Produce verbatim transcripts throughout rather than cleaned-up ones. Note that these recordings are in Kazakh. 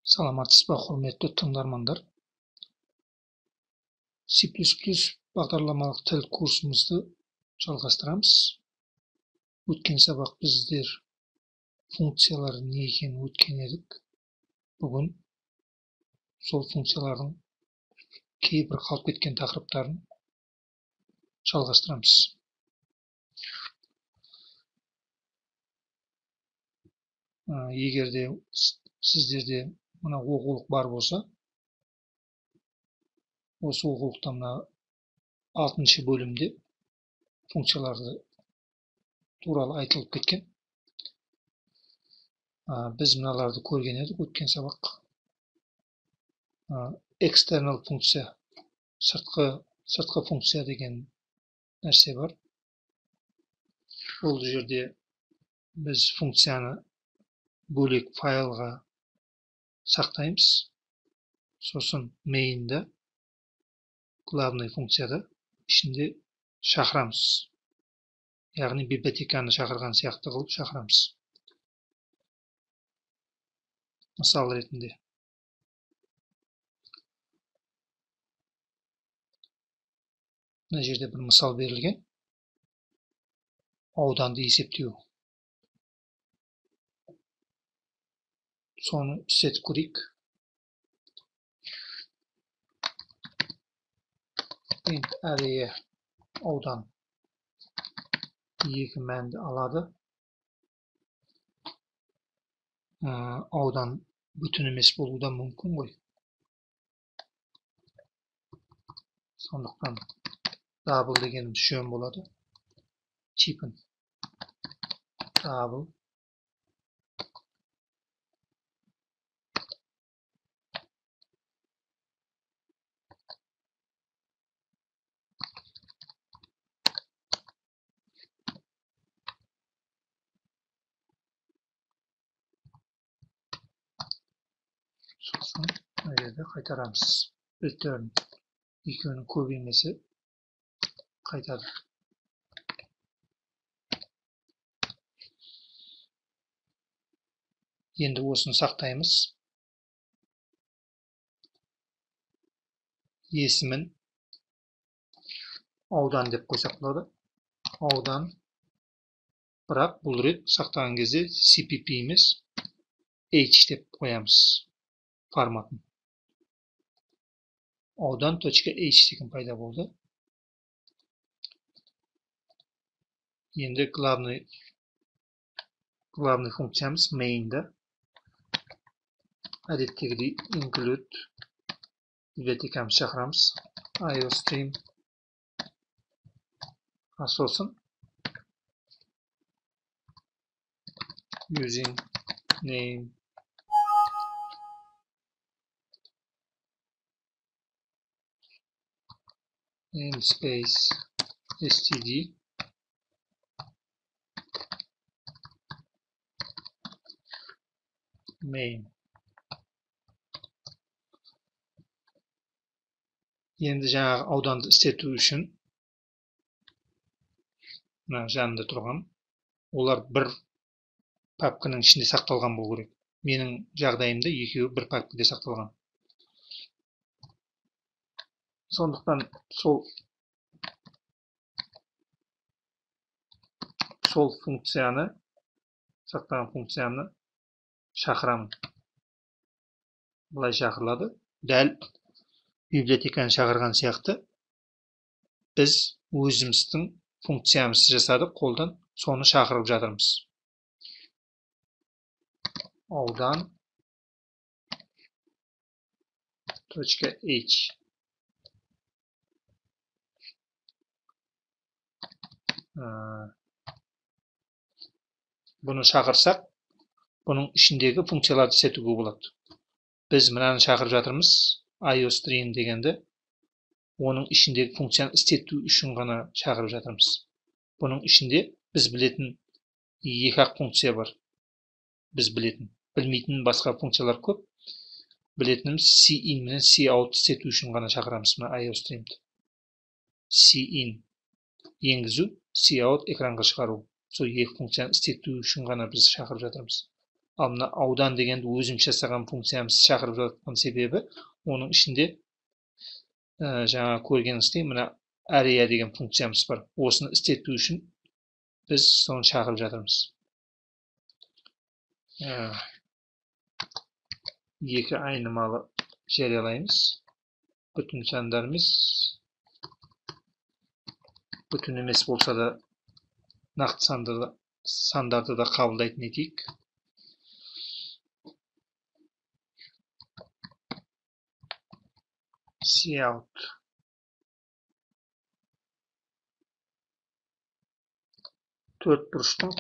Саламатсыз ба, құрметті тыңдармандар? C++ бағдарламалық тіл курсымызды жалғастырамыз. Өткен сабақ біздер функциялар не екенін өткен едік. Бүгін сол функциялардың кейбір қалып кеткен тақырыптарын жалғастырамыз. Егер де сіздерде мына оқулық бар болса, осы оқулықта мына алтыншы бөлімде функцияларды туралы айтылып кеткен. Біз мыналарды көрген едік өткен сабақ. External функция, сыртқы сыртқы функция деген нәрсе бар. Ол жерде біз функцияны бөлек файлға сақтаймыз. Сосын main'да, главный функцияда ішінде шақырамыз. Яғни библиотеканы шақырған сияқты қылып шақырамыз. Мысал ретінде. Мына жерде бір мысал берілген. Ауданды есептеу. Соны істетіп көрейік. Int array аудан екі мәнді алады. Аудан бүтін емес болуы да мүмкін ғой. Сондықтан double дегеніміз жөн болады. Типін double. Сосын мына жерде қайтарамыз. Return екеуінің көбеймесі қайтады. Енді осыны сақтаймыз. Есімін аудан деп қойсақ болады. Аудан. Бірақ бұл рет сақтаған кезде cpp емес h деп қоямыз форматын. Аудан.h деген пайда болды. Енді главный главный функциямыз main'да. Әдеттегідей include библиотекамыз шақырамыз. iostream. Сосын using name namespace std main. Енді жаңағы ауданды істету үшін мына жанында тұрған олар бір папканың ішінде сақталған болу керек. Менің жағдайымда екеуі бір папкада сақталған. Сондықтан сол сол функцияны сақтаған функцияны шақырамын. Бұлай шақырылады. Дәл библиотеканы шақырған сияқты біз өзіміздің функциямызды жасадық, қолдан соны шақырып жатырмыз. Аудан .h Бұны шақырсақ, бұның ішіндегі функцияларды істетуге болады. Біз мынаны шақырып жатырмыз, iostream дегенді, оның ішіндегі функцияны істету үшін ғана шақырып жатырмыз. Бұның ішінде біз білетін екі-ақ функция бар. Біз білетін. Білмейтін басқа функциялар көп. Білетініміз cin мен cout істету үшін ғана шақырамыз мына iostream'ді. Cin енгізу, cout экранға шығару. Сол екі функцияны істету үшін ғана біз шақырып жатырмыз. Ал мына аудан дегенді өзіміз жасаған функциямыз шақырып жатқан себебі, оның ішінде ә, жаңа көргеніңіздей мына area деген функциямыз бар. Осыны істету үшін біз соны шақырып жатырмыз. Ә, екі айнымалы жариялаймыз. Бүтін сандар емес, бүтін емес болса да нақты сандарды, сандарды да қабылдайтын етейік. Cout төрт бұрыштың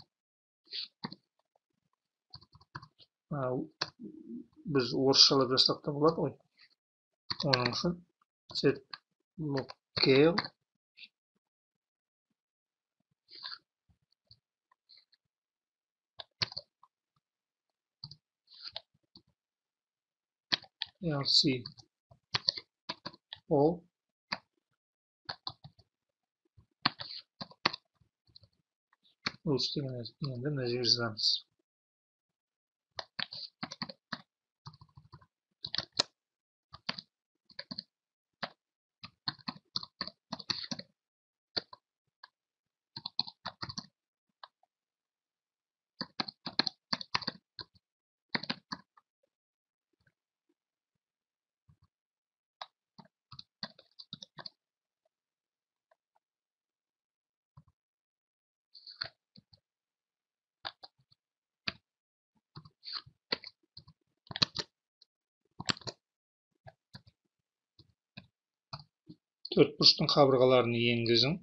біз орысшалап жасақ та болады ғой. Оның үшін set locale lc all рус деген енді мына жерге жазамыз. Төрт бұрыштың қабырғаларын енгізің.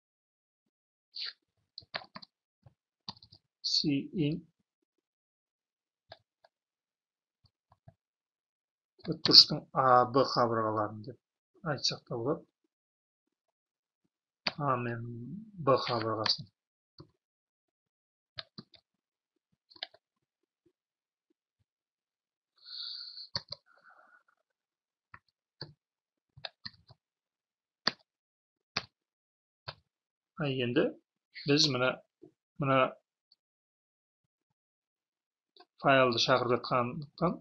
Cin төрт бұрыштың A, B қабырғаларын деп айтсақ та болады. A мен B қабырғасын. Енді біз мына мына файлды шақырып жатқандықтан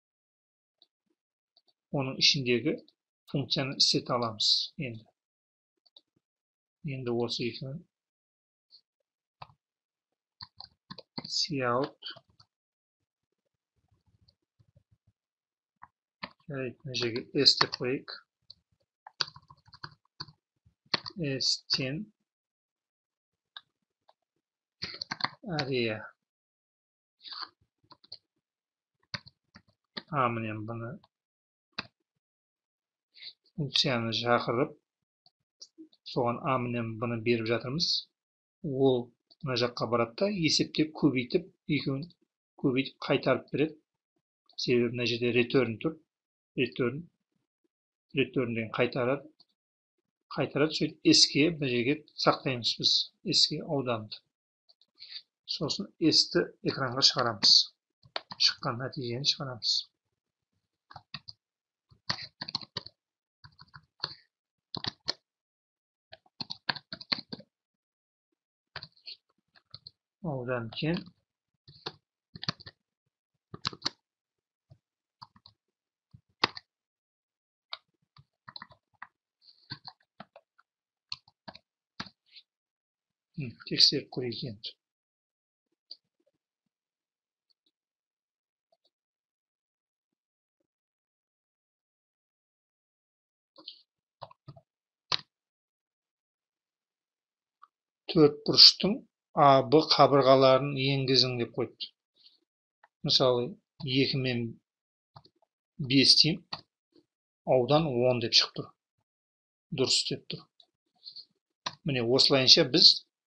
оның ішіндегі функцияны істете аламыз. Енді енді осы екеуін cout мына жерге s деп қойайық. S10 area A менен бұны функцияны шақырып, соған A менен бұны беріп жатырмыз. Ол мына жаққа барады да, есептеп көбейтіп, екеуін көбейтіп қайтарып береді. Себебі мына жерде return тұр. Return return деген қайтарады. Қайтарады, сөйтіп S-ке мына жерге сақтаймыз біз. S-ке ауданды. Сосын S-ті экранға шығарамыз. Шыққан нәтижені шығарамыз. Одан кейін тексеріп көрейік енді. Төрт бұрыштың A, B қабырғаларын енгізің деп қойды. Мысалы, екі мен бес деймін, аудан он деп шығып тұр. Дұрыс деп тұр. Міне осылайынша біз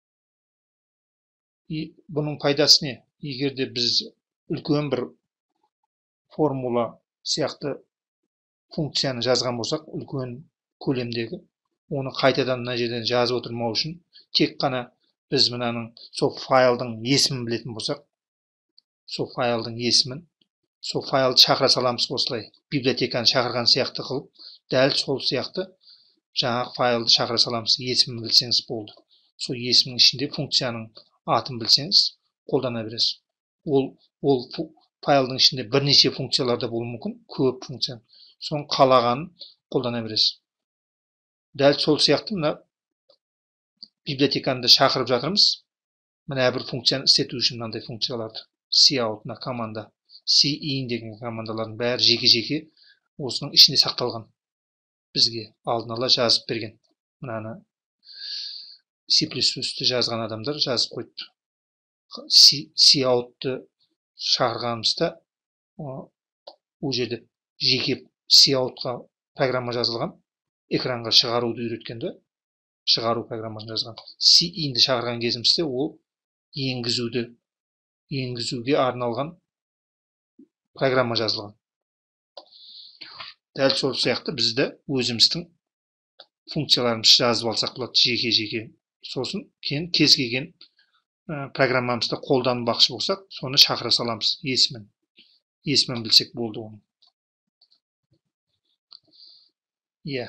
бұның пайдасы не? Егер де біз үлкен бір формула сияқты функцияны жазған болсақ, үлкен көлемдегі, оны қайтадан мына жерден жазып отырмау үшін, тек қана біз мынаның сол файлдың есімін білетін болсақ, сол файлдың есімін, сол файлды шақыра саламыз осылай. Библиотеканы шақырған сияқты қылып, дәл сол сияқты жаңағы файлды шақыра саламыз. Есімін білсеңіз болды. Сол есімнің ішінде функцияның атын білсеңіз, қолдана бересіз. Ол ол файлдың ішінде бірнеше функцияларда болуы мүмкін, көп функция. Соның қалағанын қолдана бересіз. Дәл сол сияқты мына библиотеканы шақырып жатырмыз. Мына бір функцияны істету үшін мынандай функцияларды. Cout мына команда, cin деген командалардың бәрі жеке-жеке осының ішінде сақталған. Бізге алдын ала жазып берген. Мынаны C++-ті жазған адамдар жазып қойды. Cout-ты шақырғанымызда ол жерде жеке Cout-қа программа жазылған. Экранға шығаруды үйреткенде шығару программасын жазған. Cin-ді шақырған кезімізде ол енгізуді енгізуге арналған программа жазылған. Дәл сол сияқты бізді өзіміздің функцияларымызды жазып алсақ болады жеке-жеке. Сосын кейін кез келген программамызды қолданбақшы болсақ, соны шақыра саламыз есімін. Есімін білсек болды оның. Иә.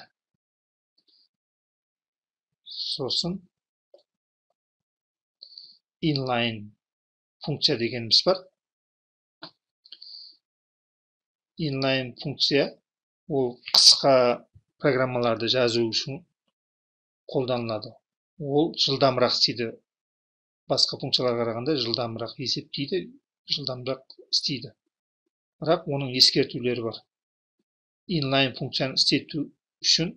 Сосын inline функция дегеніміз бар. Inline функция ол қысқа программаларды жазу үшін қолданылады. Ол жылдамырақ істейді. Басқа функцияларға қарағанда жылдамырақ есептейді, жылдамырақ істейді. Бірақ оның ескертулері бар. Inline функцияны істету үшін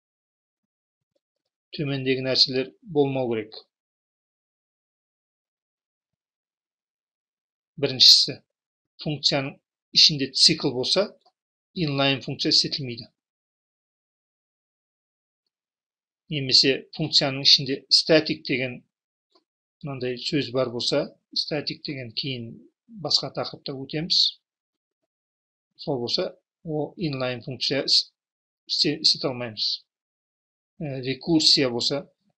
төмендегі нәрселер болмау керек. Біріншісі, функцияның ішінде цикл болса, inline функция істетілмейді. Немесе функцияның ішінде static деген мынандай сөз бар болса, static деген кейін басқа тақырыпта өтеміз. Сол болса, ол inline функция істете алмаймыз. Рекурсия болса,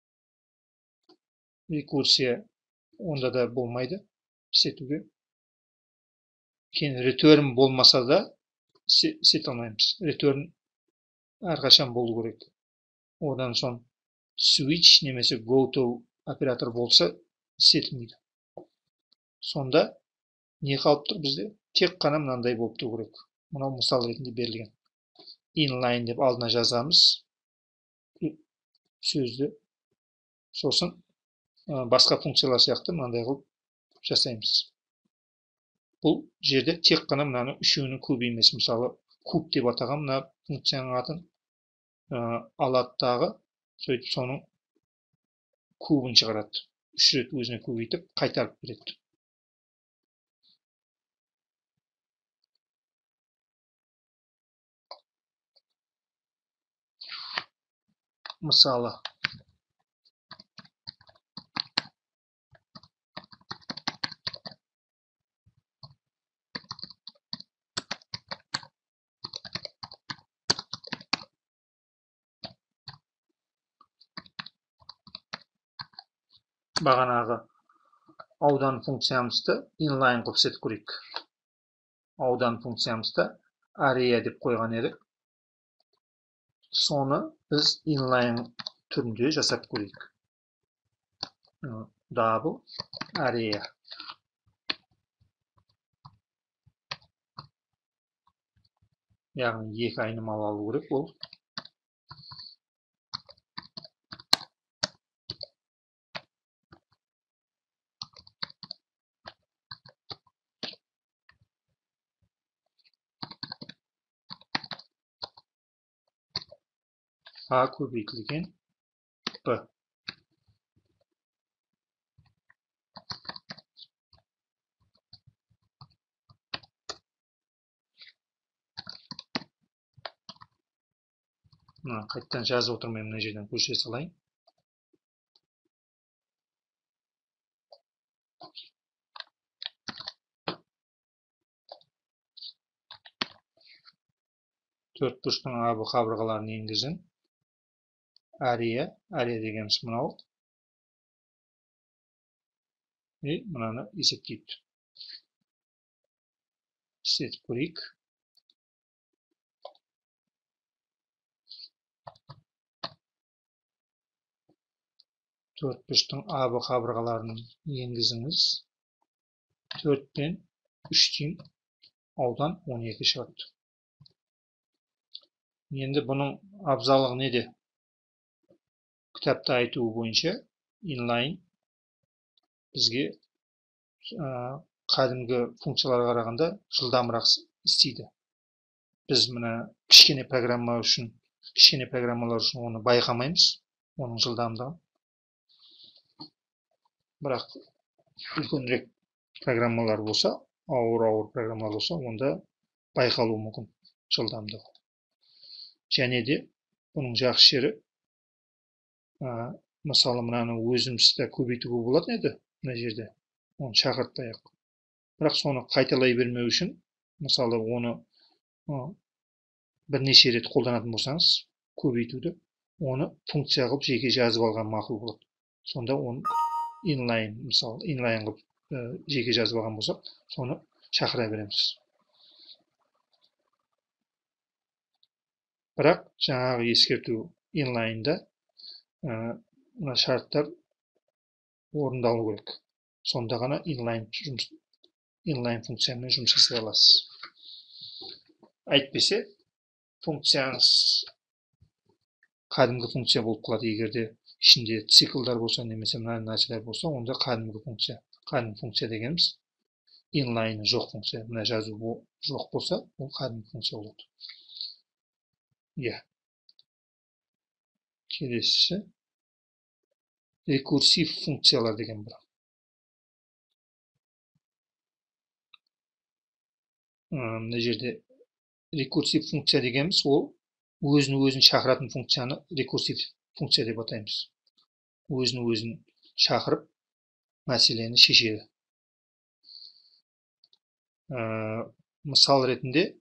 рекурсия онда да болмайды істетуге. Кейін return болмаса да істете алмаймыз. Return әрқашан болу керек. Одан соң switch немесе go to оператор болса істетілмейді. Сонда не қалып тұр бізде? Тек қана мынандай болып тұру керек. Мынау мысал ретінде берілген. Inline деп алдына жазамыз сөзді. Сосын басқа функциялар сияқты мынандай қылып жасаймыз. Бұл жерде тек қана мынаны үшеуінің көбі емес. Мысалы, куб деп атаған мына функцияның атын алады дағы, сөйтіп соның кубын шығарады. Үш рет өзіне көбейтіп қайтарып береді. Мысалы, бағанағы аудан функциямызды inline қылып істетіп көрейік. Аудан функциямызды area деп қойған едік. Соны біз inline түрінде жасап көрейік. Double area. Яғни екі айнымалы алу керек ол. A көбейтілген B. Қайттан жазып отырмай мына жерден көшіре салайын. Төрт бұрыштың абы қабырғаларын енгізін. Area, area дегеніміз мынау. И мынаны есептейді. Істетіп көрейік. Төрт бұрыштың абы қабырғаларын енгізіңіз. төрт пен үш тиын аудан он екі шығады. Енді бұның абзалығы неде? Кітапта айтуы бойынша inline бізге қадімгі функцияларға қарағанда жылдамырақ істейді. Біз мына кішкене программа үшін, кішкене программалар үшін оны байқамаймыз, оның жылдамдығын. Бірақ үлкенірек программалар болса, ауыр-ауыр программалар болса, онда байқалуы мүмкін жылдамдығы. Және де бұның жақсы жері, мысалы мынаны өзімізді көбейтуге болады еді, мына жерде. Оны шақыртпай-ақ. Бірақ соны қайталай бермеу үшін, мысалы оны бірнеше рет қолданатын болсаңыз, көбейтуді, оны функция қылып жеке жазып алған мақұл болады. Сонда оны inline, мысалы inline қылып жеке жазып алған болсақ, соны шақыра береміз. Бірақ жаңағы ескерту inline'да мына шарттар орындалу керек. Сонда ғана inline жұмыс, inline функциямен жұмыс жасай аласыз. Әйтпесе, функцияңыз қадімгі функция болып қалады. Егерде ішінде циклдар болса, немесе мына нәрселер болса, онда қадімгі функция. Қадімгі функция дегеніміз inline жоқ функция. Мына жазу жоқ болса, ол қадімгі функция болады. Иә. Келесі рекурсив функциялар деген бар. Мына жерде рекурсив функция дегеніміз ол өзін өзін шақыратын функцияны рекурсив функция деп атаймыз. Өзін өзін шақырып мәселені шешеді. Мысал ретінде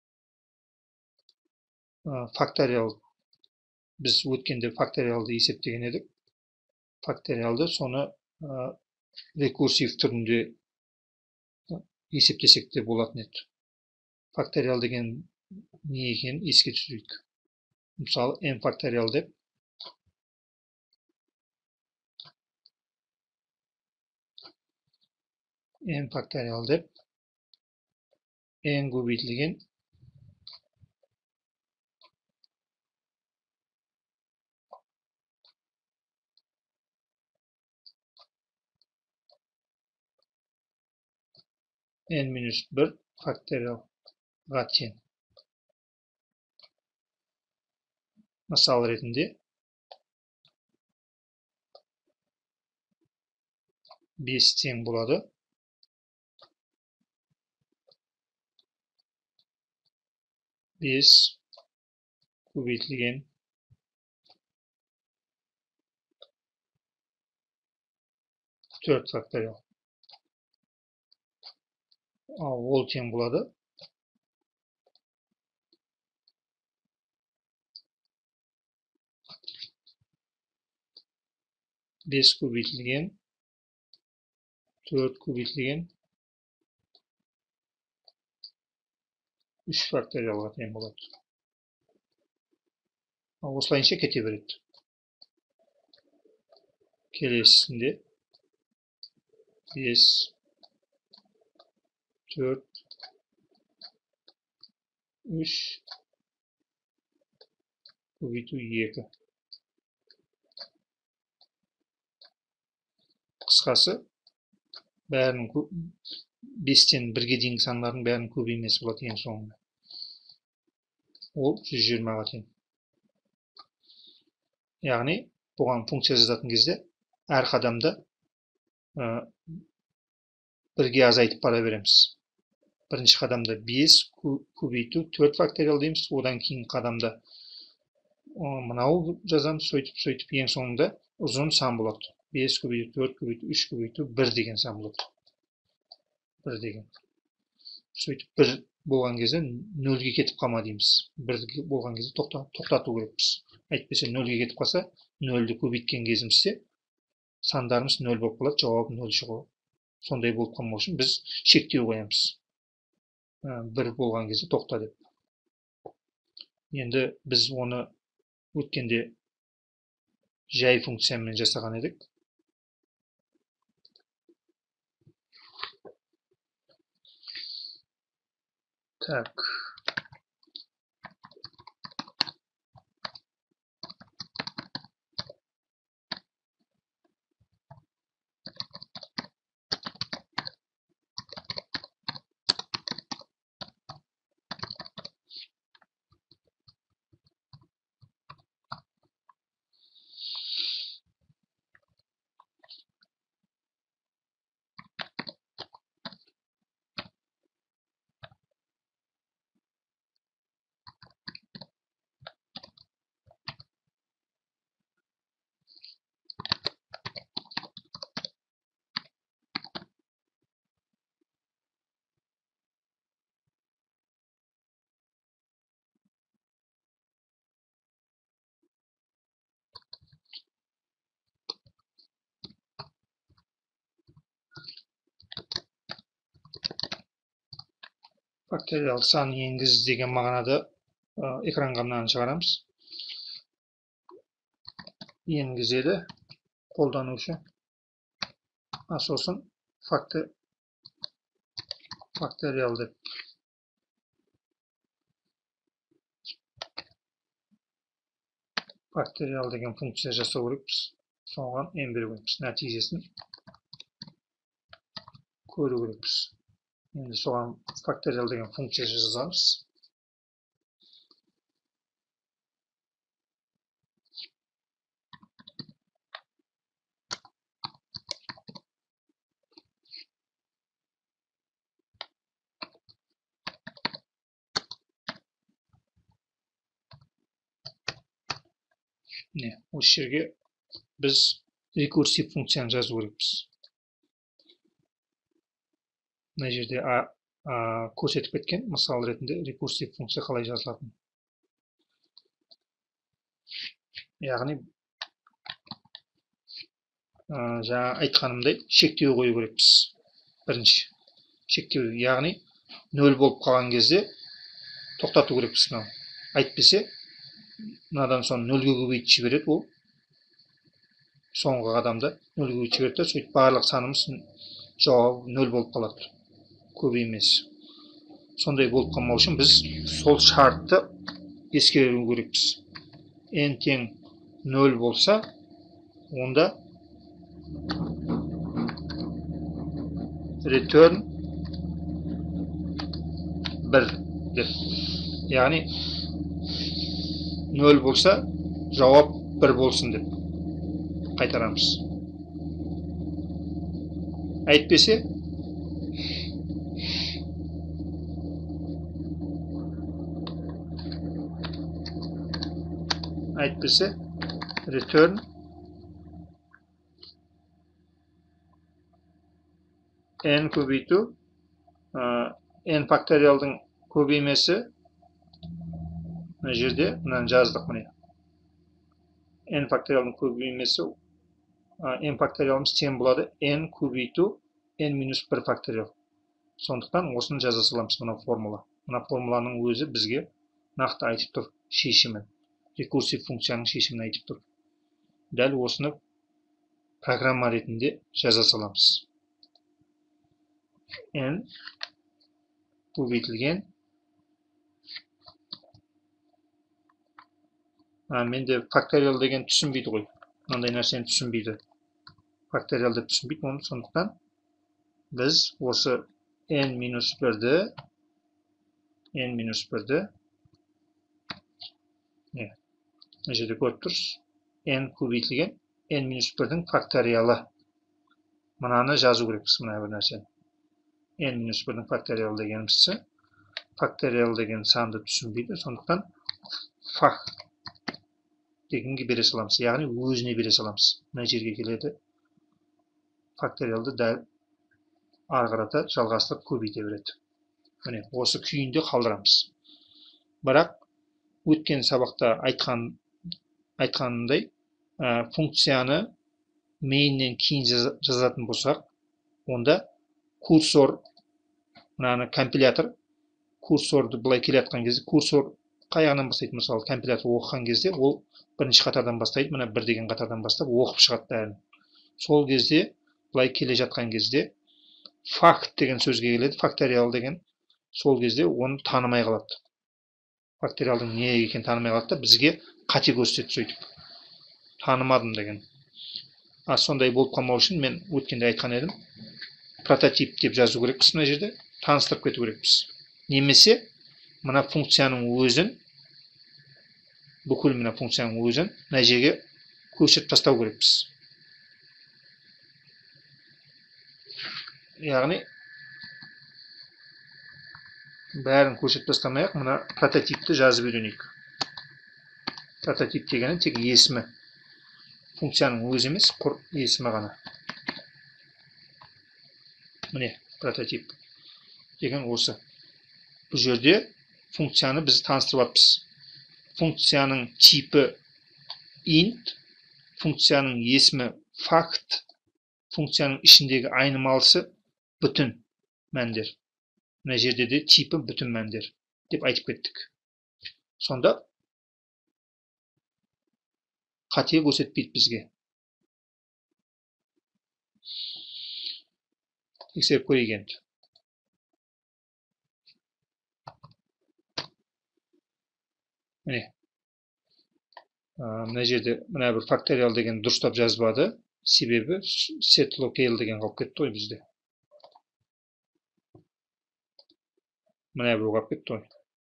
факториал, біз өткенде факториалды есептеген едік. Факториалды соны рекурсив түрінде есептесек те болатын еді. Факториал деген не екенін еске түсірейік. Мысалы, n факториал деп n факториал деп n көбейтілген n минус бір факториалға тең. Мысал ретінде бес тең болады. бес көбейтілген төрт факториал. Ол тең болады бес көбейтілген төрт көбейтілген үш факториалға тең болады. Осылайынша кете береді. Келесісінде бес төрт үш көбейту екі. Қысқасы, бәрінің бестен бірге дейінгі санлардың бәрінің көбеймесі болады ең соңында. Ол жүз жиырмаға тең. Яғни, бұған функция жазатын кезде әр қадамда бірге азайтып бара береміз. Бірінші қадамда бес көбейту төрт факториал дейміз, одан кейін қадамда мынау жазамыз, сөйтіп, сөйтіп, ең соңында ұзын сан болады. бес көбейту, төрт көбейту, үш көбейту, бір деген сан болады. бір деген. Сөйтіп, бір болған кезде нөлге кетіп қалма дейміз. бір болған кезде тоқтату керекпіз. Әйтпесе нөлге кетіп қалса, нөлді көбейткен кезімізде сандарымыз нөл болып қалады, жауап нөл шығу. Сондай болып қалмау үшін біз шектеу қоямыз. бір болған кезде тоқта деп. Енді біз оны өткенде жай функциямен жасаған едік. Так. Факториал сан енгіз деген мағынада экранға мынаны шығарамыз. Енгізеді қолданушы. Сосын факториал деп факториал деген функция жасау керекпіз. Соған ен беру керекпіз. Нәтижесін көру керекпіз. Енді соған факториал деген функция жазамыз. Не, осы жерге біз рекурсив функцияны жазу керекпіз. Мына жерде көрсетіп кеткен мысал ретінде рекурсив функция қалай жазылатын. Яғни жаңа айтқанымдай шектеу қою керекпіз. Бірінші шектеу, яғни нөл болып қалған кезде тоқтату керекпіз. Айтпесе мынадан соң нөлге көбейтіп жібереді, ол соңғы қадамда нөлге көбейтіп жібереді, сөйтіп барлық санымыз жауабы нөл болып қалады, көбеймес. Сондай болып қалмау үшін біз сол шартты ескеру керекпіз. N тең нөл болса, онда return бір деп. Яғни нөл болса, жауап бір болсын деп қайтарамыз. Әйтпесе, әйтпесе, return n көбейту, n факториалдың көбеймесі, мына жерде мынаны жаздық міне. n факториалдың көбеймесі, n факториалымыз тең болады n көбейту n минус бір факториал. Сондықтан осыны жаза саламыз, мына формула. Мына формуланың өзі бізге нақты айтып тұр шешімін. Рекурсив функцияның шешімін айтып тұр. Дәл осыны программа ретінде жаза саламыз. n көбейтілген. Менде факториал деген түсінбейді ғой. Мынандай нәрсені түсінбейді. Факториал деп түсінбейді. Оны сондықтан біз осы n минус бірді n минус бірді не? Мына жерде көріп тұрсыз. n көбейтілген n минус бірдің факториалы. Мынаны жазу керекпіз, мына бір нәрсені. n минус бірдің факториалы дегенімізді, факториал деген санды түсінбейді. Сондықтан фак дегенге бере саламыз. Яғни өзіне бере саламыз. Мына жерге келеді. Факториалды дәл ары қарата жалғастырып көбейте береді. Міне, осы күйінде қалдырамыз. Бірақ өткен сабақта айтқан айтқанымдай, функцияны мейннен кейін жазатын болсақ, онда курсор, мынаны компилятор, курсорды былай келатқан кезде, курсор қаяғынан бастайды, мысалы, компилятор оқыған кезде, ол бірінші қатардан бастайды, мына бір деген қатардан бастап оқып шығады бәрін. Сол кезде, былай келе жатқан кезде, факт деген сөзге келеді, факториал деген сол кезде оны танымай қалады. Факториалдың не екенін танымай қалады да бізге қате көрсетеді сөйтіп. Танымадым деген. А сондай болып қалмау үшін мен өткенде айтқан едім. Прототип деп жазу керекпіз мына жерде. Таныстырып кету керекпіз. Немесе мына функцияның өзін, бүкіл мына функцияның өзін мына жерге көшіріп тастау керекпіз. Яғни бәрін көшіріп тастамай-ақ мына прототипті жазып үйренейік. Прототип дегені тек есімі. Функцияның өзі емес, құр есімі ғана. Міне, прототип деген осы. Бұл жерде функцияны біз таныстырып жатырмыз. Функцияның типі int, функцияның есімі fact, функцияның ішіндегі айнымалысы бүтін мәндер. Мына жерде де типі бүтін мәндер деп айтып кеттік. Сонда қате көрсетпейді бізге. Тексеріп көрейік енді. Міне. Мына жерде мына бір факториал деген дұрыстап жазбады. Себебі set locale деген қалып кетті ғой бізде. Мына бір қалып кетті ғой.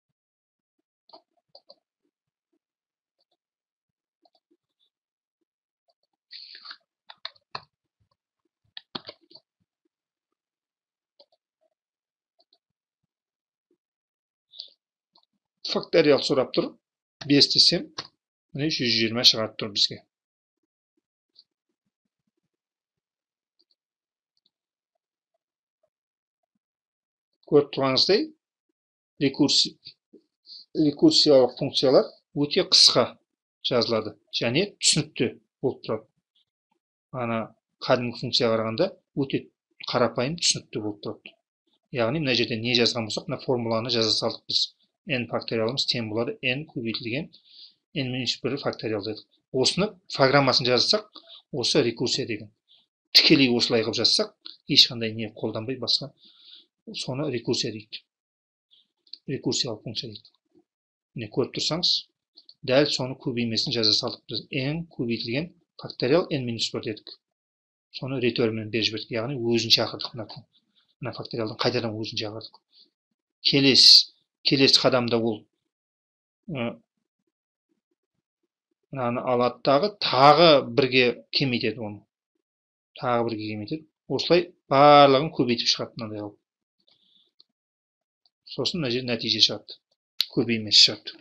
Факториал сұрап тұр. бес десем, міне жүз жиырма шығарып тұр бізге. Көріп тұрғаныңыздай, рекурсиялық функциялар өте қысқа жазылады. Және түсінікті болып тұрады. Ана кәдімгі функцияға қарағанда өте қарапайым түсінікті болып тұрады. Яғни мына жерде не жазған болсақ, мына формуланы жаза салдық біз. N факториалымыз тең болады n көбейтілген n минус бір факториал дедік. Осыны программасын жазсақ, осы рекурсия деген. Тікелей осылай қылып жазсақ, ешқандай не қолданбай басқа, соны рекурсия дейді. Рекурсиялық функция дейді. Міне көріп тұрсаңыз, дәл соны көбеймесін жаза салдық біз. n көбейтілген факториал n минус бір дедік. Соны ретермен беріп жібердік. Яғни өзін шақырдық. Мына факториалдың қайтадан өзін шақырдық. Келесі Келесі қадамда ол мынаны алады дағы тағы бірге кемейтеді оны. Тағы бірге кемейтеді. Осылай барлығын көбейтіп шығады мынандай алып. Сосын мына жерде нәтиже шығады. Көбеймес шығады.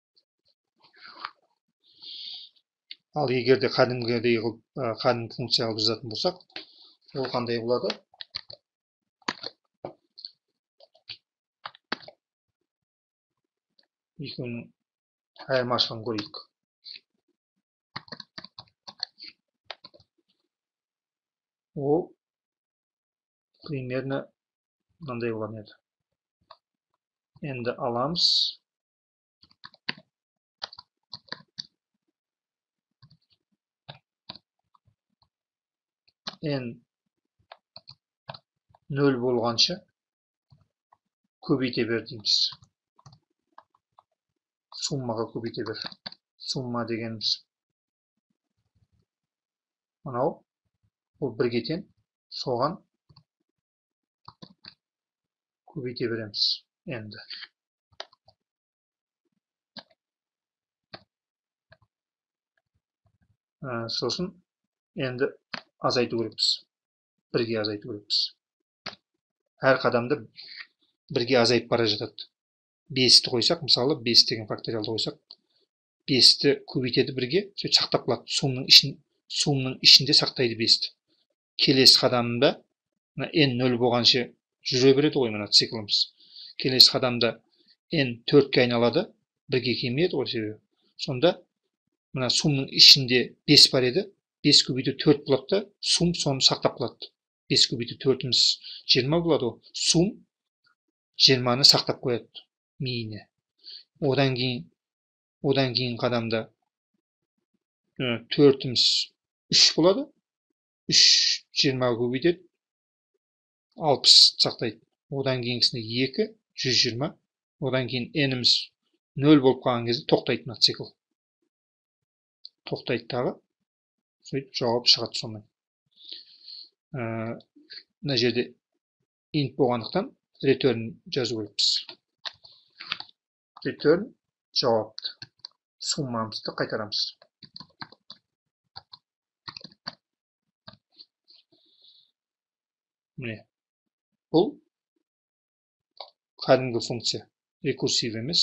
Ал егер де кәдімгідей қылып, кәдімгі функция қылып жазатын болсақ, ол қандай болады? Екеуінің айырмашылығын көрейік. Ол примерно мынандай болған еді. Енді аламыз. n нөл болғанша көбейте бер дейміз. Суммаға көбейте бер. Сумма дегеніміз мынау, ол бірге тең, соған көбейте береміз енді. Сосын енді азайту керекпіз. Бірге азайту керекпіз. Әр қадамда бірге азайып бара жатады. бесті қойсақ, мысалы бес деген факториалды қойсақ, бесті көбейтеді бірге, сөйтіп сақтап қалады. Сумның ішін, сумның ішінде сақтайды бесті. Келесі қадамында n нөл болғанша жүре береді ғой мына циклымыз. Келесі қадамда n төртке айналады, бірге кемейеді ғой себебі. Сонда мына сумның ішінде бес бар еді, бес көбейту төрт болады да, сум соны сақтап қалады. бес көбейту төртіміз жиырма болады ғой. Сум жиырманы сақтап қояды миіне. Одан кейін одан кейін қадамда төртіміз үш болады. үш жиырмаға көбейтеді. алпыс сақтайды. Одан кейінгісінде екі, жүз жиырма. Одан кейін n'imiz нөл болып қалған кезде тоқтайды мына цикл. Тоқтайды тағы. Сөйтіп жауап шығады сонымен. Мына жерде int болғандықтан return жазу керекпіз. Return жауапты. Суммамызды қайтарамыз. Міне. Бұл кәдімгі функция. Рекурсив емес.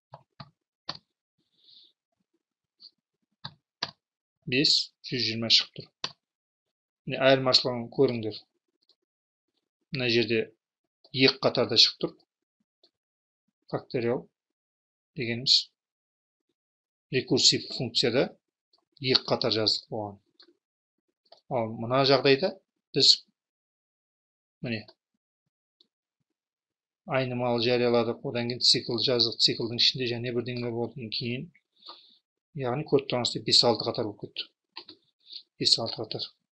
бес жүз жиырма шығып тұр. Міне айырмашылығын көріңдер. Мына жерде екі қатарда шығып тұр. Факториал дегеніміз рекурсив функцияда екі қатар жаздық болған. Ал мына жағдайда біз міне айнымалы жарияладық, одан кейін цикл жаздық, циклдың ішінде және бірдеңе болған кейін, яғни көріп тұрғаныңыздай бес алты қатар болып кетті. бес алты қатар.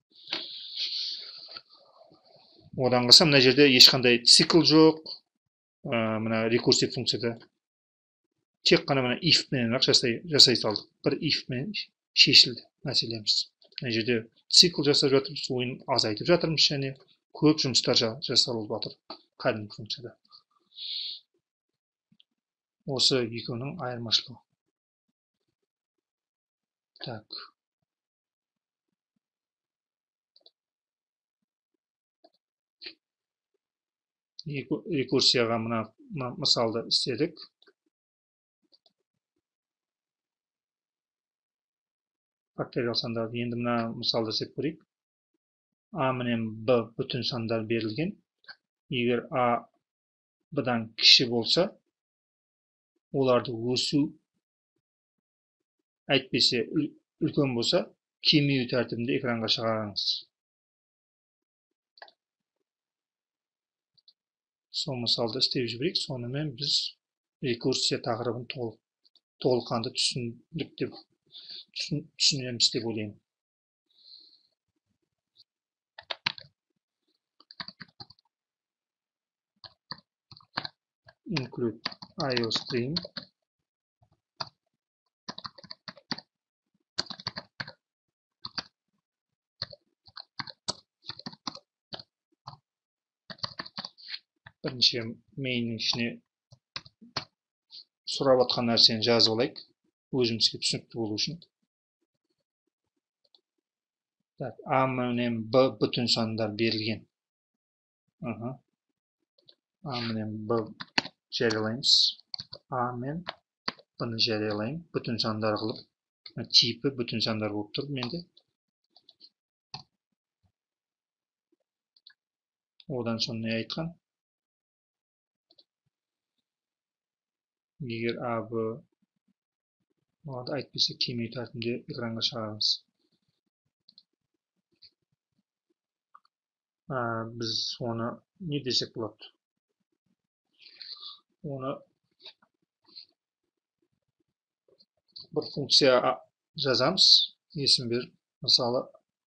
Одан қалса мына жерде ешқандай цикл жоқ. Мына рекурсив функцияда тек қана мына if менен ақ жасай салдық. Бір if менен шешілді мәселеміз. Мына жерде цикл жасап жатырмыз, ойын азайтып жатырмыз және көп жұмыстар жасалып жатыр кәдімгі функцияда. Осы екеуінің айырмашылығы. Так. Рекурсияға мына мысалды істедік. Факториал сандарды енді мына мысалды істеп көрейік. A менен B бүтін сандар берілген. Егер A B-дан кіші болса, оларды өсу әйтпесе үлкен болса, кемею тәртібінде экранға шығарыңыз. Сол мысалды істеп жіберейік. Сонымен біз рекурсия тақырыбын толыққанды түсіндік деп түсінеміз деп ойлаймын. Include IOStream. Бірінші main'нің ішіне сұрап жатқан нәрсені жазып алайық, өзімізге түсінікті болу үшін. A менен B бүтін сандар берілген. A менен B жариялаймыз. A мен B-ны жариялаймын. Бүтін сандар қылып. Типі бүтін сандар болып тұр менде. Одан соң не айтқан? Егер A, B айтпесе кемею тәртібінде экранға шығарамыз. Біз оны не десек болады? Оны бір функция жазамыз. Есім бер, мысалы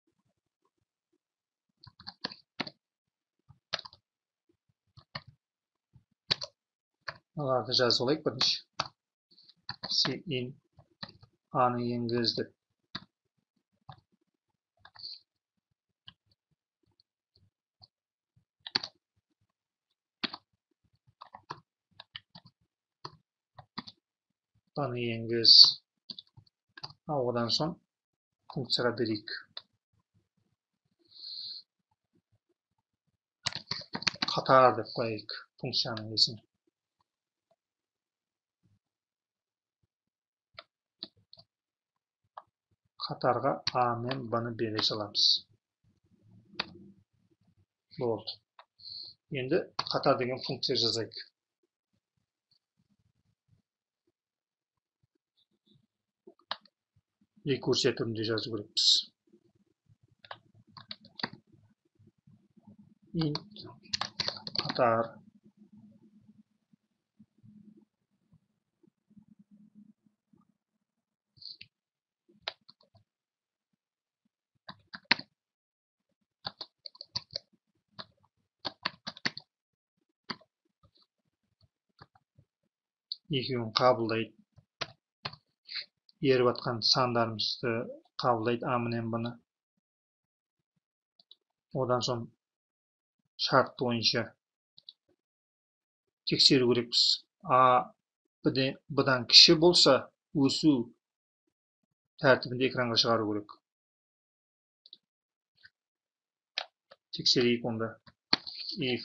аларды жазып алайық бірінші. Cin A-ны енгіздік. A-ны енгіз. Одан соң функцияға берейік. Қатар деп қойайық функцияның есімі. Қатарға A мен B-ны бере саламыз. Болды. Енді қатар деген функция жазайық. Рекурсия түрінде жазу керекпіз. Int қатар екеуін қабылдайды. Еріп атқан сандарымызды қабылдайды а менен бұны. Одан соң шарт бойынша тексеру керекпіз. А бұдан кіші болса, өсу тәртібінде экранға шығару керек. Тексерейік онда. If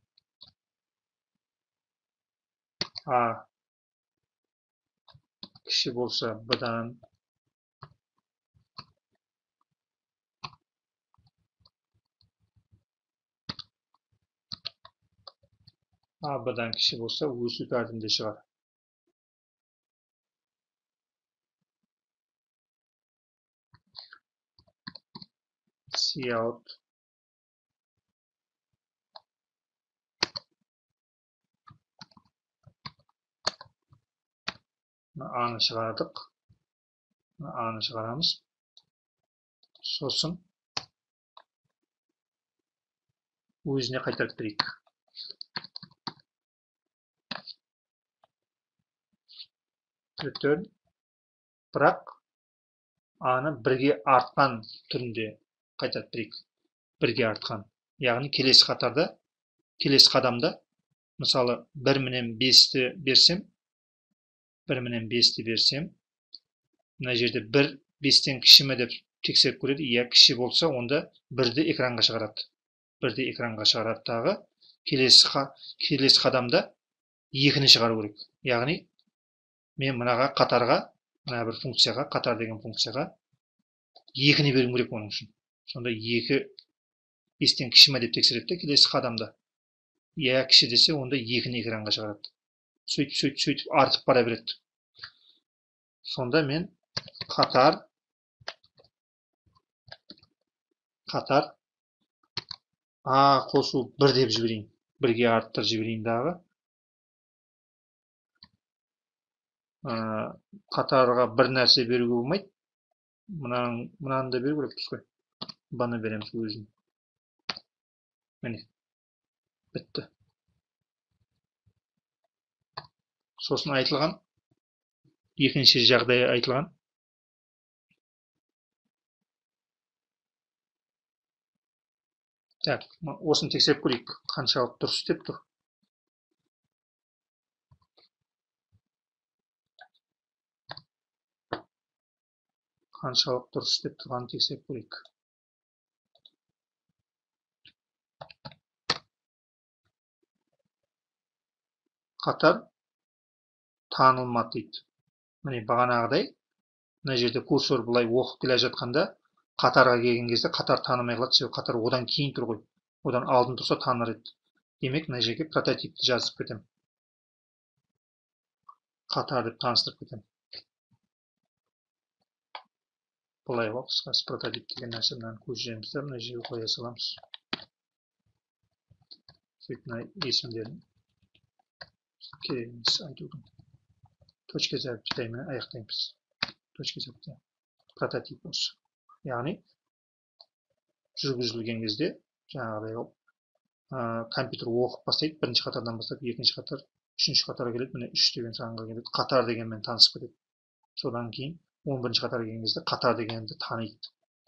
a кіші болса, бұдан а бұдан кіші болса, өсу тәртібінде шығар. Cout аны шығардық. Аны шығарамыз. Сосын өзіне қайтарып берейік. Return. Бірақ аны бірге артқан түрінде қайтарып берейік. Бірге артқан. Яғни келесі қатарда, келесі қадамда, мысалы бір менен бесті берсем, бір менен бесті берсем, мына жерде бір бестен кіші ме деп тексеріп көреді. Иә, кіші болса, онда бірді экранға шығарады. Бірді экранға шығарады дағы. Келесі қадамда екіні шығару керек. Яғни мен мынаға қатарға, мына бір функцияға, қатар деген функцияға екіні беру керек оның үшін. Сонда екі бестен кіші ме деп тексереді. Келесі қадамда иә кіші десе, онда екіні экранға шығарады. Сөйтіп, сөйтіп, сөйтіп артып бара береді. Сонда мен қатар қатар а қосу бір деп жіберейін. Бірге арттыр жіберейін дағы. Қатарға бір нәрсе беруге болмайды. Мынаны да беру керекпіз қой. Бұны береміз өзін. Міне. Бітті. Сосын айтылған. Екінші жағдай айтылған. Так, осыны тексеріп көрейік. Қаншалық дұрыс істеп тұр. Қаншалық дұрыс істеп тұрғанын тексеріп көрейік. Қатар танылмады дейді. Міне бағанағыдай, мына жерде курсор бұлай оқып келе жатқанда, қатарға келген кезде қатар танымай қалады. Себебі қатар одан кейін тұр ғой. Одан алдын тұрса таныр еді. Демек, мына жерге прототипті жазып кетем. Қатар деп таныстырып кетем. Бұлай ғой, қысқасы прототип деген нәрсе мынаны көшіремізді, мына жерге қоя саламыз. Сөйтіп мына есімдерін кереміз айтудың. Точка запятаймен аяқтаймыз. Точка запятай. Прототип осы. Яғни жүргізілген кезде жаңағыдай компьютер оқып бастайды. Бірінші қатардан бастап, екінші қатар, үшінші қатарға келеді. Міне үш деген санға келеді. Қатар дегенмен танысып кетеді. Содан кейін он бірінші қатарға келген кезде қатар дегенді таниды.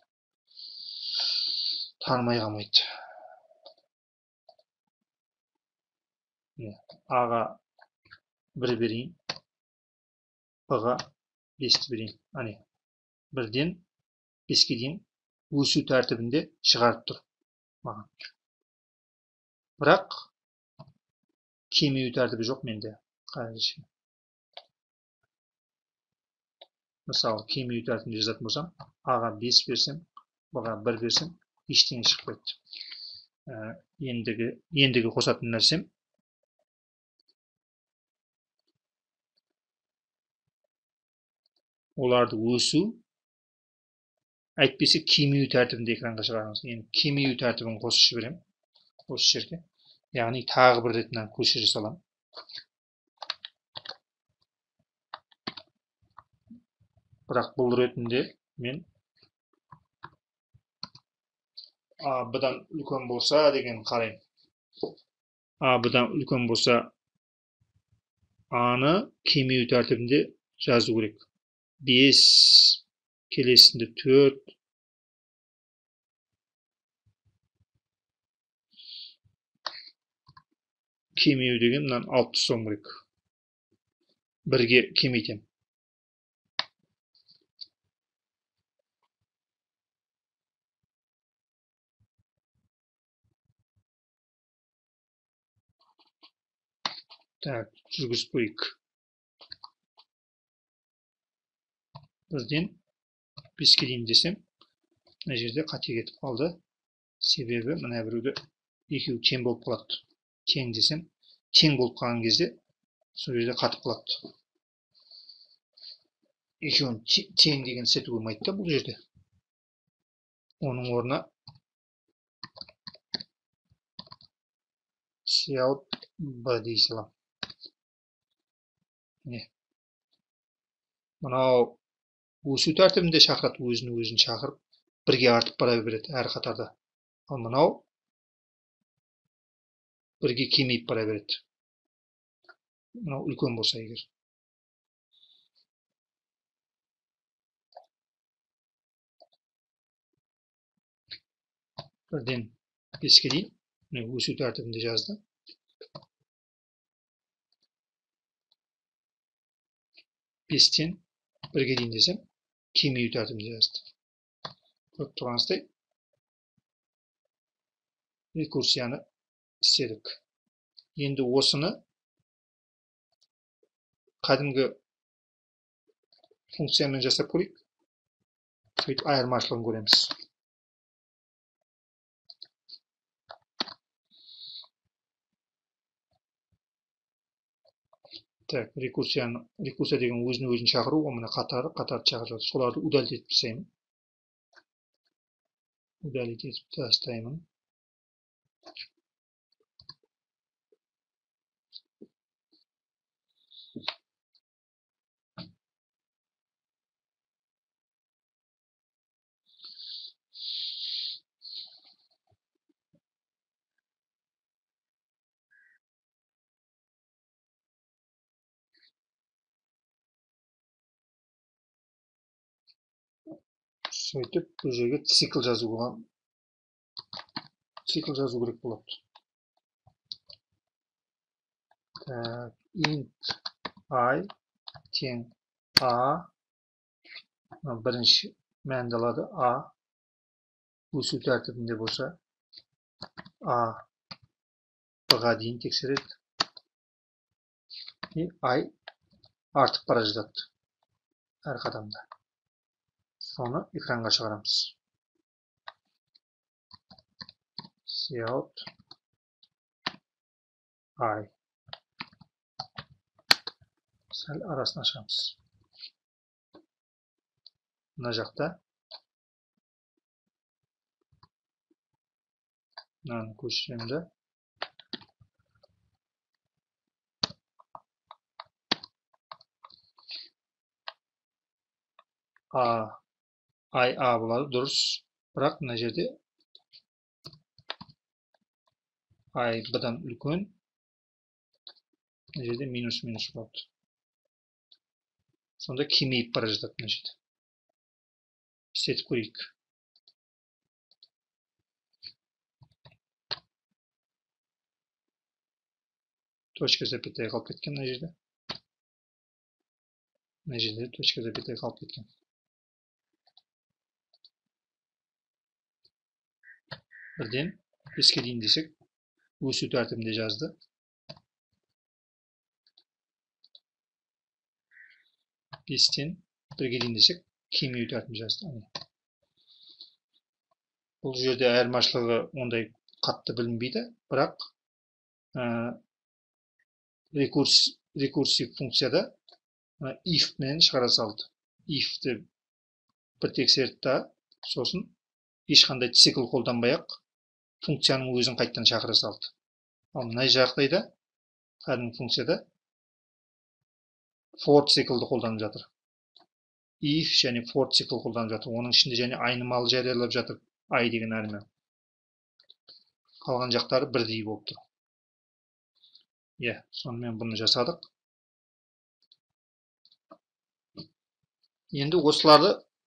Танымай қалмайды. Аға бір берейін. Б-ға бесті берейін. Ане, бірден беске дейін өсу тәртібінде шығарып тұр маған. Бірақ кемею тәртібі жоқ менде. Қазір. Мысалы, кемею тәртібінде жазатын болсам, аға бес берсем, б-ға бір берсем, ештеңе шықпайды. Ендігі, ендігі қосатын нәрсем оларды өсу, әйтпесе кемею тәртібінде экранға шығарамыз. Енді кемею тәртібін қосып жіберем осы жерге. Яғни тағы бір рет мынаны көшіре салам. Бірақ бұл ретінде мен а бұдан үлкен болса деген қараймын. А бұдан үлкен болса аны кемеу тәртібінде жазу керек. бес, келесінде төрт, кемеу деген мынаны алып тастауым керек. бірге кемейтем. Так, жүргізіп көрейік. Бірден беске дейін десем, мына жерде қате кетіп қалды. Себебі мына біреуді екеуі тең болып қалады. Тең десем, тең болып қалған кезде сол жерде қатып қалады. Екеуін тең деген сеті болмайды да бұл жерде. Оның орнына Cout B дей салам. Не? Мынау өсу тәртібінде шақырады, өзін өзін шақырып, бірге артып бара береді әр қатарда. Ал мынау бірге кемейіп бара береді. Мынау үлкен болса егер. Бірден беске дейін өсу тәртібінде жазды. бестен бірге дейін десем, кемею тәртібінде жазды. Көріп тұрғаныңыздай рекурсияны істедік. Енді осыны кәдімгі функциямен жасап көрейік. Сөйтіп айырмашылығын көреміз. Так, рекурсияны, рекурсия деген өзін өзін шақыру, мына қатары, қатарды шақырады. Соларды удалить етіп тастаймын. Удалить етіп тастаймын. Сөйтіп, бұл жерге цикл жазуға цикл жазу керек болады. Так, int I тең a, бірінші мәнді алады a, өсу тәртібінде болса a b-ға дейін тексереді. И I артып бара жатады әр қадамда. Соны экранға шығарамыз. Cout I. Сәл арасын ашамыз. Мына жақта мынаны көшіремін да. A I A болады, дұрыс. Бірақ мына жерде I B-дан үлкен. Мына жерде минус минус болады. Сонда кемейіп бара жатады мына жерде. Істетіп көрейік. Точка запятая қалып кеткен мына жерде. Мына жерде точка запятая қалып кеткен. Бірден беске дейін десек, өсу тәртібінде жазды. бестен бірге дейін десек, кемею тәртібінде жазды. Бұл жерде айырмашылығы ондай қатты білінбейді, бірақ рекурсив функцияда if мен шығара салды. If-ті бір тексерді да, сосын ешқандай цикл қолданбай-ақ функцияның өзін қайттан шақыра салды. Ал мына жағдайда кәдімгі функцияда for циклды қолданып жатыр. If және for цикл қолданып жатыр. Оның ішінде және айнымалы жариялап жатыр. I деген әрмен. Қалған жақтары бірдей болып тұр. Иә, сонымен бұны жасадық. Endi osыларды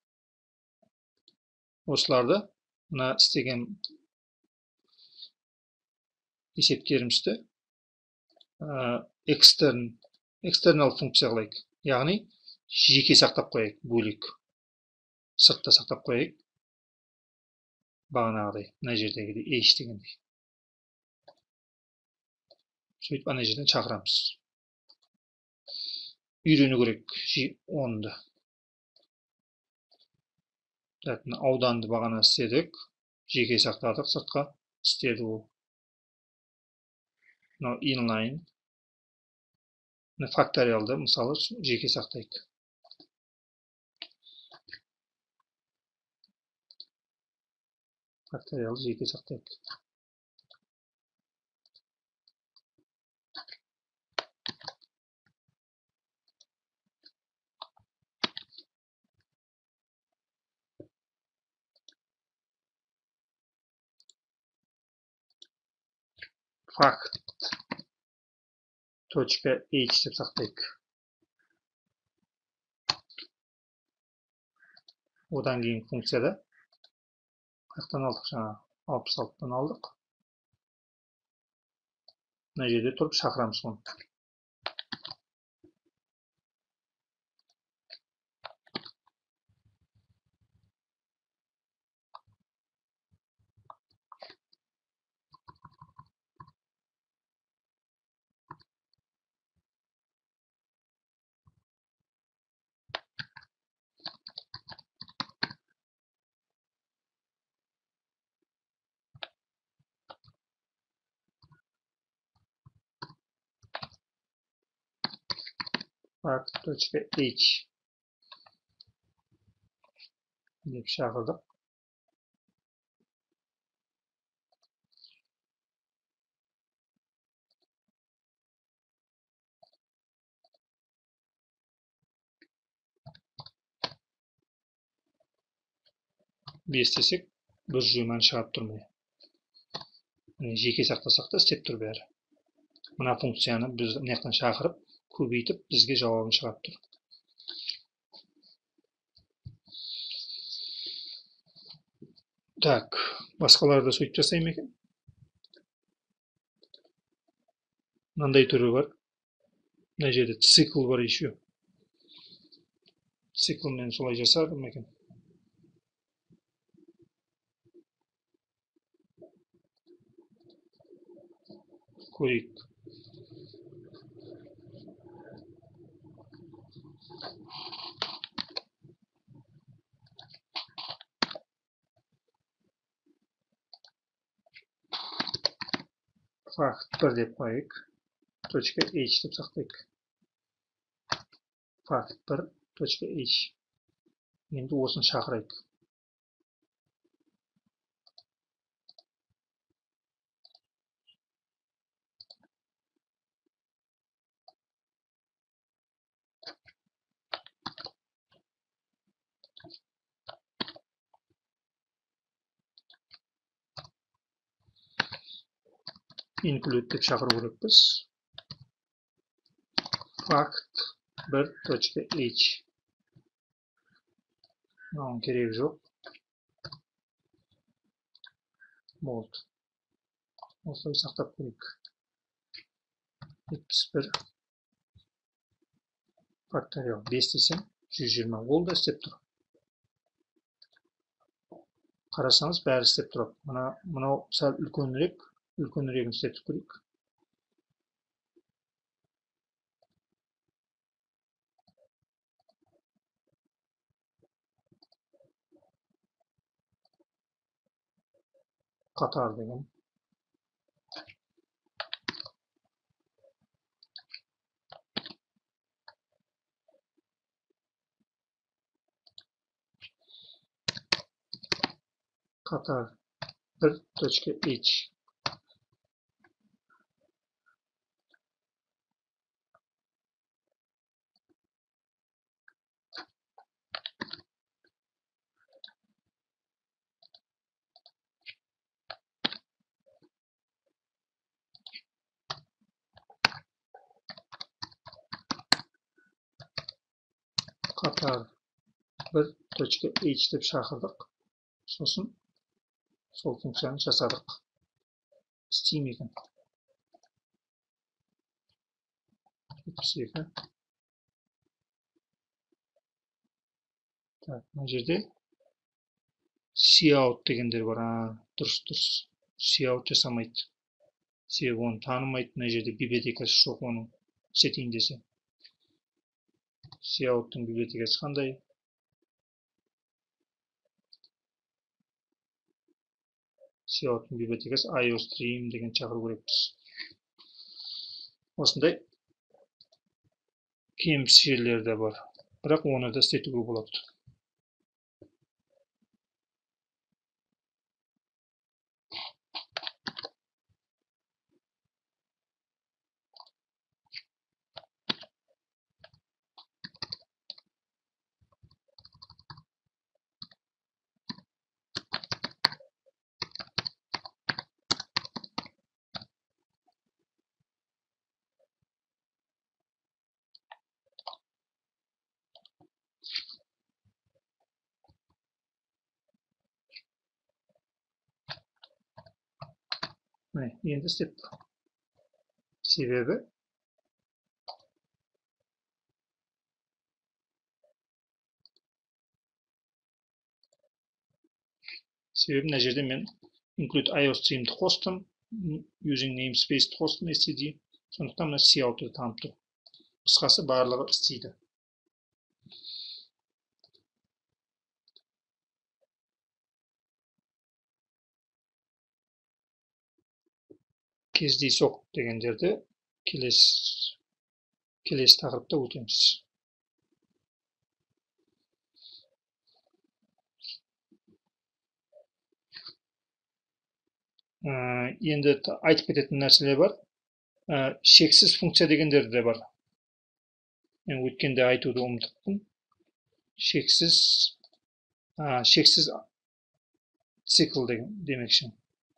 осыларды мына істеген есептерімізді экстерн экстернал функция қылайық. Яғни жеке сақтап қояйық, бөлек. Сыртта сақтап қояйық. Бағанағыдай, мына жердегідей h дегендей. Сөйтіп ана жерден шақырамыз. Үйрену керек онды. Так, ауданды бағана істедік. Жеке сақтадық, сыртқа істеді ол. Мынау inline. Факториалды мысалы жеке сақтайық. Факториалды жеке сақтайық. Факт точка h деп сақтайық. Одан кейін функцияда қаяқтан алдық жаңа алпыс алтыдан алдық. Мына жерде тұрып шақырамыз оны. Факт точка h деп шақырдық. бес десек, бір жүйманы шығарып тұрмай. Жеке сақтасақ та істеп тұр бәрі. Мына функцияны біз мынаяқтан шақырып, көбейтіп, бізге жауабын шығарып тұр. Так, басқаларды сөйтіп жасаймын екен. Мынандай түрі бар. Мына жерде цикл бар еще. Циклмен солай жасадым екен. Көрейік. Факт бір деп қойайық. Точка h деп сақтайық. Факт бір точка h. Енді осыны шақырайық. Include деп шақыру керекпіз. Факт бір точка h. Мынауың керек жоқ. Болды. Осылай сақтап көрейік. жетпіс бір факториал бес десем, жүз жиырма. Ол да істеп тұр. Қарасаңыз, бәрі істеп тұрады. Мынау сәл үлкенірек, үлкенірегін істетіп көрейік. Қатар деген. Қатар бір точка h. Қатар бір точка h деп шақырдық. Сосын сол функцияны жасадық. Істей ме екен? жетпіс екі. Так, мына жерде cout дегендер бар. Дұрыс, дұрыс. Cout жасамайды. Себебі оны танымайды. Мына жерде библиотекасы жоқ оның. Сетейін десе. Cout-тың библиотекасы қандай? Cout-тың библиотекасы iostream деген шақыру керекпіз. Осындай кемшілік жерлері де бар. Бірақ оны да істетуге болады. Міне, енді істеттік. Себебі себебі мына жерде мен include iostream-ді қостым, using namespace-ді қостым, std. Сондықтан мына cout-ды танып тұр. Қысқасы барлығы істейді. Кездейсоқ дегендерді келесі келесі тақырыпта өтеміз. Енді айтып кететін нәрселер бар. Шексіз функция дегендер де бар. Мен өткенде айтуды ұмытыппын. Шексіз шексіз цикл деген демекші.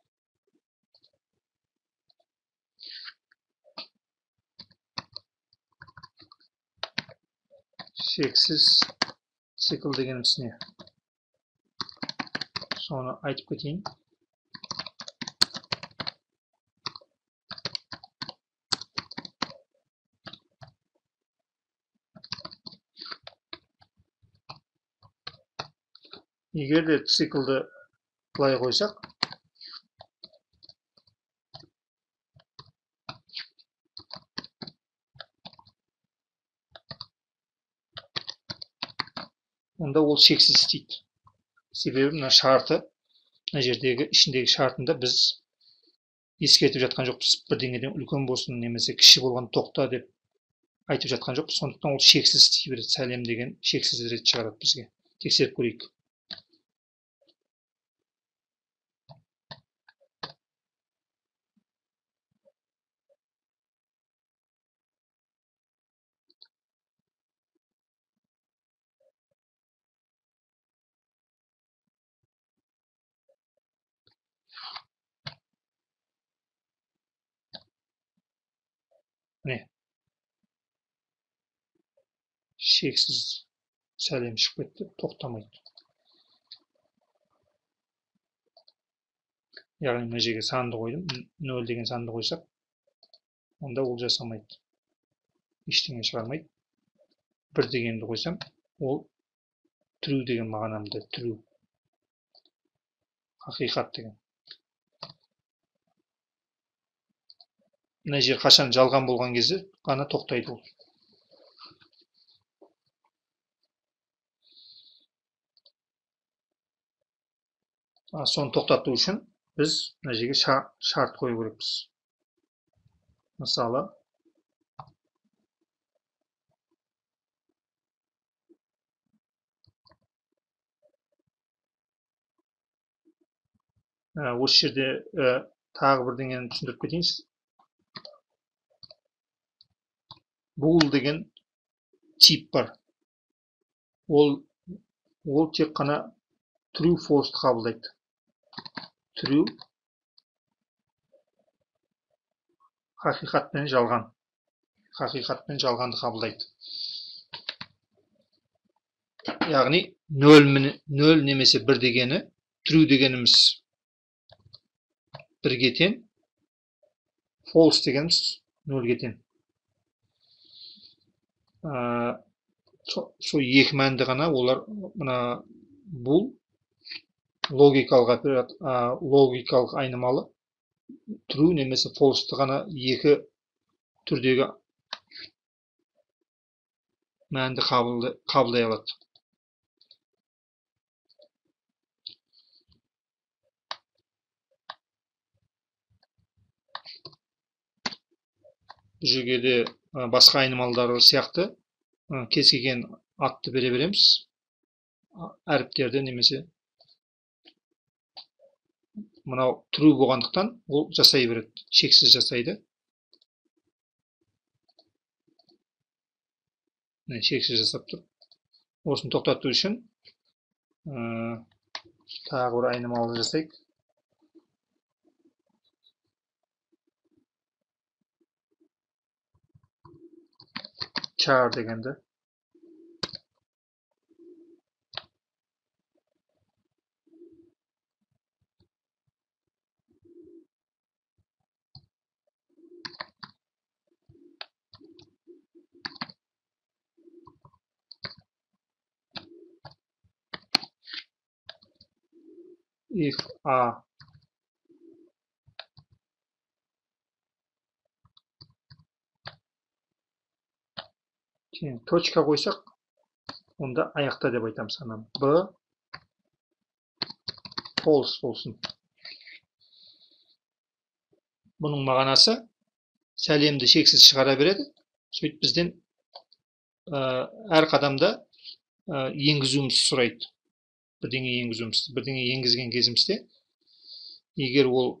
Шексіз цикл дегеніміз не? Соны айтып кетейін. Егер де циклды былай қойсақ, онда ол шексіз істейді. Себебі мына шарты, мына жердегі ішіндегі шартында біз ескертіп жатқан жоқпыз. Бірдеңеден үлкен болсын, немесе кіші болған тоқта деп айтып жатқан жоқпыз. Сондықтан ол шексіз істей береді. Сәлем деген шексіз рет шығарады бізге. Тексеріп көрейік. Міне. Шексіз сәлем шығып кетті, тоқтамайды. Яғни мына жерге санды қойдым, нөл деген санды қойсақ, онда ол жасамайды. Ештеңе шығармайды. бір дегенді қойсам, ол true деген мағынамды, true. Хақиқат деген. Мына жер қашан жалған болған кезде ғана тоқтайды ол. Соны тоқтату үшін біз мына жерге шарт қою керекпіз. Мысалы, осы жерде тағы бірдеңені түсіндіріп кетейін. Bool деген тип бар. Ол ол тек қана true false қабылдайды. True хақиқат пен жалған. Хақиқат пен жалғанды қабылдайды. яғни нөл немесе бір дегені true дегеніміз бірге тең, false дегеніміз нөлге тең. Сол екі мәнді ғана олар мына бұл логикалық логикалық айнымалы true немесе false ғана екі түрдегі мәнді қабылдай алады. Бұл жерге де басқа айнымалдар сияқты кез келген атты бере береміз. Әріптерді немесе мынау true болғандықтан ол жасай береді, шексіз жасайды. Шексіз жасап тұр. Осыны тоқтату үшін тағы бір айнымалы жасайық. Char дегенді. If a точка қойсақ, онда аяқта деп айтамыз. B false болсын. Бұның мағынасы сәлемді шексіз шығара береді. Сөйтіп бізден әр қадамда енгізуімізді сұрайды. Бірдеңе енгізуімізді, бірдеңе енгізген кезімізде, егер ол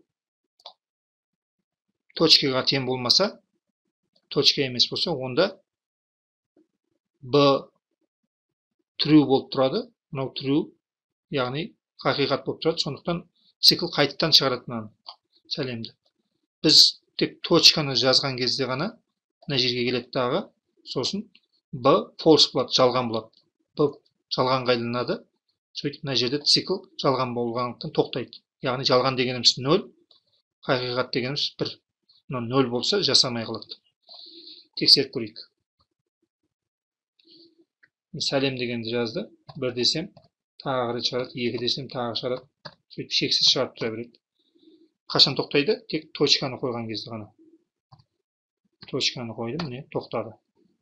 точкаға тең болмаса, точка емес болса, онда B true болып тұрады. Мынау true, яғни хақиқат болып тұрады. Сондықтан цикл қайтадан шығарады сәлемді. Біз тек точканы жазған кезде ғана мына жерге келеді дағы, сосын B false болады, жалған болады. B жалғанға айланады. Сөйтіп мына жерде цикл жалған болғандықтан тоқтайды. Яғни жалған дегеніміз нөл, хақиқат дегеніміз бір. нөл болса жасамай қалады. Тексеріп көрейік. Сәлем дегенді жазды. бір десем, тағы рет шығарады, екі десем, тағы шығарады. Сөйтіп шексіз шығарып тұра береді. Қашан тоқтайды? Тек точканы қойған кезде ғана. Точканы қойдым, міне, тоқтады.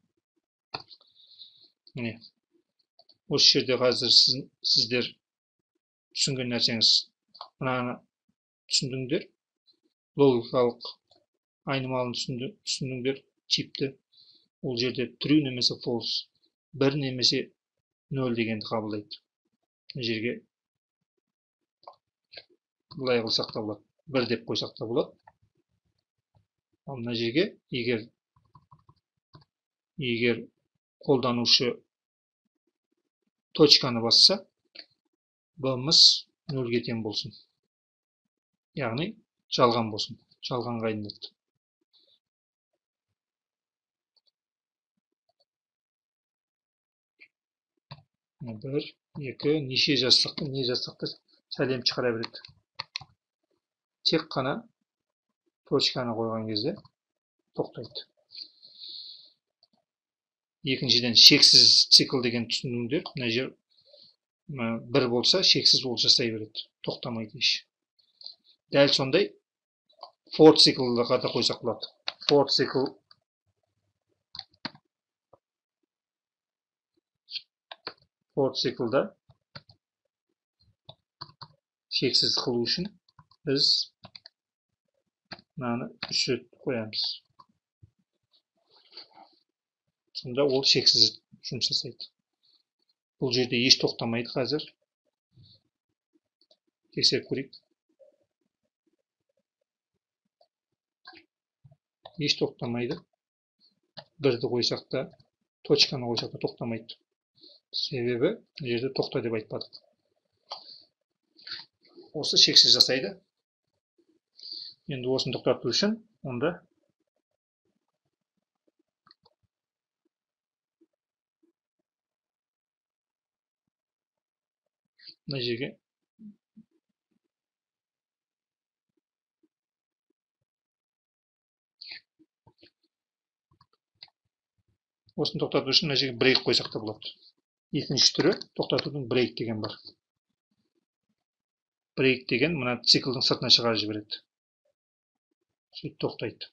Міне. Осы жерде қазір сіздер түсінген нәрсеңіз мынаны түсіндіңдер. Логикалық айнымалын түсіндіңдер, типті. Ол жерде true немесе false, бір немесе нөл дегенді қабылдайды. Жерге бұлай қылсақ та болады, бір деп қойсақ та болады. Ал мына жерге егер егер қолданушы точканы басса, B-мыз нөлге тең болсын. Яғни жалған болсын. Жалғанға айналады. бір, екі, неше жазсақ та, не жазсақ та сәлем шығара береді. Тек қана точканы қойған кезде тоқтайды. Екіншіден, шексіз цикл деген түсіндіңдер. Мына жер бір болса, шексіз ол жасай береді. Тоқтамайды еш. Дәл сондай for циклға да қойсақ болады. For цикл for циклда шексіз қылу үшін біз мынаны үш рет қоямыз. Сонда ол шексіз жұмыс жасайды. Бұл жерде еш тоқтамайды қазір. Тексеріп көрейік. Еш тоқтамайды. Бірді қойсақ та, точканы қойсақ та тоқтамайды. Себебі жерде тоқта деп айтпадық. Осы шексіз жасайды. Енді осыны тоқтату үшін онда мына жерге осыны тоқтату үшін мына жерге брейк қойсақ та болады. Екінші түрі тоқтатудың брейк деген бар. Брейк деген мына циклдың сыртына шығарып жібереді. Сөйтіп тоқтайды.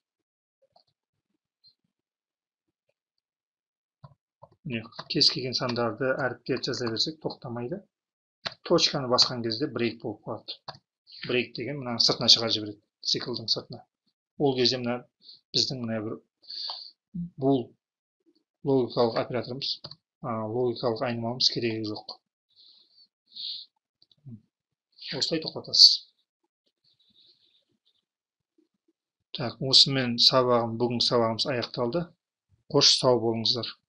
Міне, кез келген сандарды әріптерді жаза берсек тоқтамайды. Точканы басқан кезде брейк болып қалады. Брейк деген мына сыртына шығарып жібереді, циклдың сыртына. Ол кезде мына біздің мына бір бұл логикалық операторымыз, логикалық айнымалымыз керегі жоқ. Осылай тоқтатасыз. Так, осымен сабағым, бүгінгі сабағымыз аяқталды. Қош сау болыңыздар.